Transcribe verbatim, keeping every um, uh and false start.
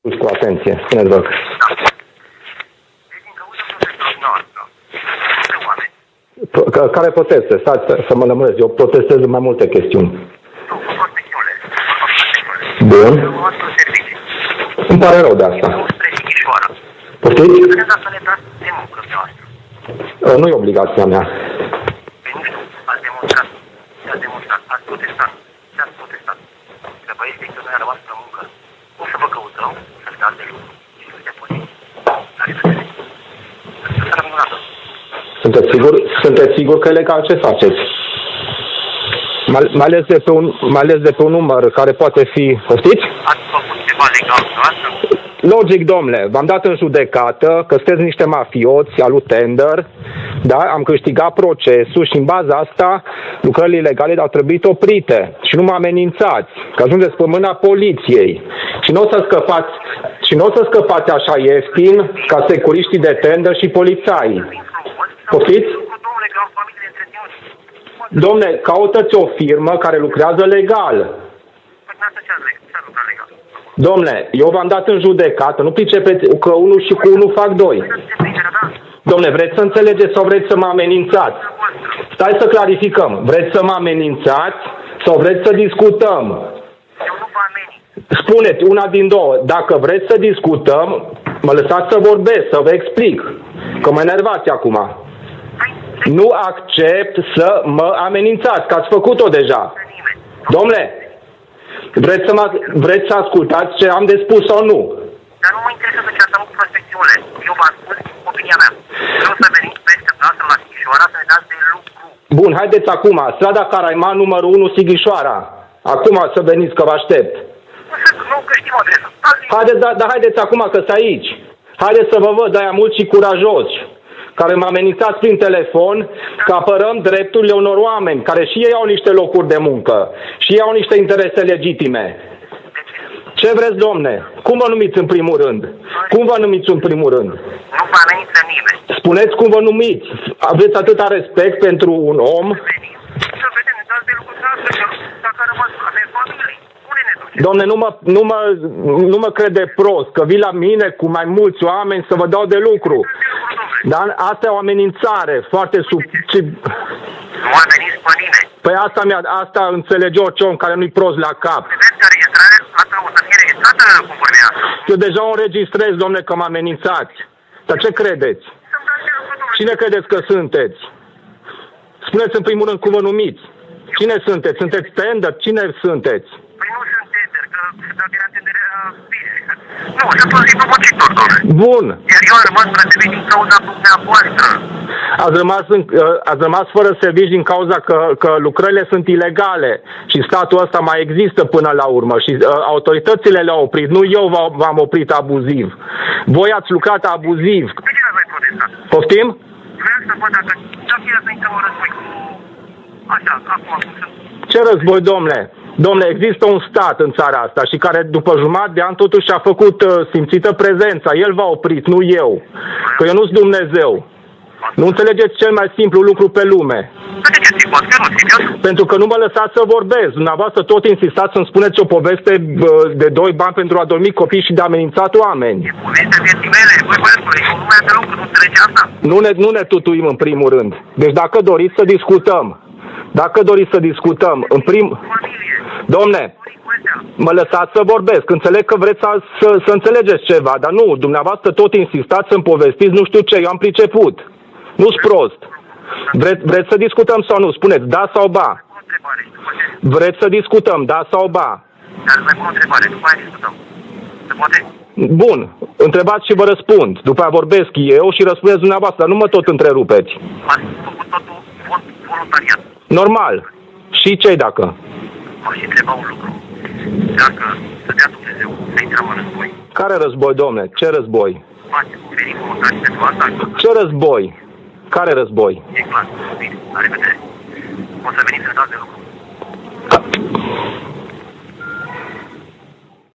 Cu atenție, spuneți, vă rog. Care proteste? Stați să mă lămuresc. Eu protestez în mai multe chestiuni. Bun. Îmi pare rău de asta. Poftiți? Nu e obligația mea. Păi nu știu, ați demonstrat. Ați demonstrat. Ați protestat. Ați protestat. Că băieții că noi a rămas pe muncă. O să vă căutăm, să-ți dați de lucru. Și să te poziți. La revedere. Să rămână dată. Sunteți sigur, sunteți sigur că e legal ce faceți? Mai ales de pe un, mai ales de pe un număr care poate fi... Poftiți? Ați făcut ceva legal, nu asta? Logic, domnule, v-am dat în judecată că sunteți niște mafioți al lui Tender, da? Am câștigat procesul și în baza asta lucrările ilegale au trebuit oprite. Și nu mă amenințați, că ajungeți pe mâna poliției. Și nu o să scăpați, și nu o să scăpați așa ieftin ca securiștii de Tender și polițaii. Poftiți? Dom'le, caută-ți o firmă care lucrează legal. Dom'le, eu v-am dat în judecată, nu pricepeți că unul și cu unul fac doi. Dom'le, vreți să înțelegeți sau vreți să mă amenințați? Stai să clarificăm. Vreți să mă amenințați sau vreți să discutăm? Spuneți una din două. Dacă vreți să discutăm, mă lăsați să vorbesc, să vă explic. Că mă enervați acum. Nu accept să mă amenințați, că ați făcut-o deja. Dom'le, vreți să, mă, vreți să ascultați ce am de spus sau nu? Dar nu mă interesează ce ați avut prospecțiune. Eu v-am spus opinia mea. Vreau să veniți peste plasă la Sighișoara să ne dați de lucru. Bun, haideți acum. Strada Caraiman, numărul unu, Sighișoara. Acum să veniți, că vă aștept. Nu, că știm adresa. Haideți, dar da, haideți acum, că sunt aici. Haideți să vă văd de-aia mulți și curajoși, care mă amenințați prin telefon că apărăm drepturile unor oameni care și ei au niște locuri de muncă și ei au niște interese legitime. Ce vreți, domne? Cum vă numiți în primul rând? Cum vă numiți în primul rând? Nu vă amenință nimeni. Spuneți cum vă numiți. Aveți atâta respect pentru un om? Să vedem, dați de lucru dacă a rămas, avem familii. Domne, nu mă, nu, mă, nu mă crede prost că vii la mine cu mai mulți oameni să vă dau de lucru. Dar asta e o amenințare foarte sub... Nu ameniți pe nimeni. Păi asta, mi-a, asta înțelege orice om care nu-i prost la cap. Vedeți că registrarea asta o să fie registrată conform ea. Eu deja o înregistrez, domne, că mă amenințați. Dar ce credeți? Cine credeți că sunteți? Spuneți în primul rând cum vă numiți. Cine sunteți? Sunteți Tender? Cine sunteți? Păi nu sunt Tender, că dacă era Tenderea fizică. Nu, sunt un simplu muncitor, domnule. Bun. Iar eu am rămas răsevit din cauza dumneavoastră. Ați rămas, în, ați rămas fără servici din cauza că, că lucrările sunt ilegale și statul ăsta mai există până la urmă și uh, autoritățile le-au oprit, nu eu v-am oprit abuziv. Voi ați lucrat abuziv. De ce n-ați protestat? Poftim? Vreau să văd dacă ce-am fi să intrăm în război cu... Așa, acum, cum sunt... Ce război, domnule? Domnule, există un stat în țara asta și care după jumătate de an totuși a făcut uh, simțită prezența. El v-a oprit, nu eu. Că eu nu sunt Dumnezeu. Nu înțelegeți cel mai simplu lucru pe lume. Pentru că nu mă lăsați să vorbesc. Dumneavoastră tot insistați să-mi spuneți o poveste uh, de doi bani pentru a dormi copii și de amenințat oameni. E povestea vieții mele. Băi, băiatule, eu nu mai am deloc, nu înțelege asta. Nu ne, nu ne tutuim în primul rând. Deci dacă doriți să discutăm, dacă doriți să discutăm, în prim... Domne, mă lăsați să vorbesc. Înțeleg că vreți să, să, să înțelegeți ceva, dar nu, dumneavoastră tot insistați să-mi povestiți nu știu ce, eu am priceput. Nu-s prost. Vreți, vreți să discutăm sau nu? Spuneți da sau ba. Vreți să discutăm, da sau ba. Dar mai pun o întrebare, după aia discutăm. Se poate? Bun, întrebați și vă răspund. După aia vorbesc eu și răspundeți dumneavoastră, nu mă tot întrerupeți. Ați făcut totul voluntariat. Normal. Și ce dacă? M-aș întreba un lucru. Dacă să dea Dumnezeu să intrăm în război. Care război, domne? Ce război? Ați oferit voluntari pentru asta? Ce război? Care război? E clar. Bine, la revedere. O să veniți să dați de lucru. Da.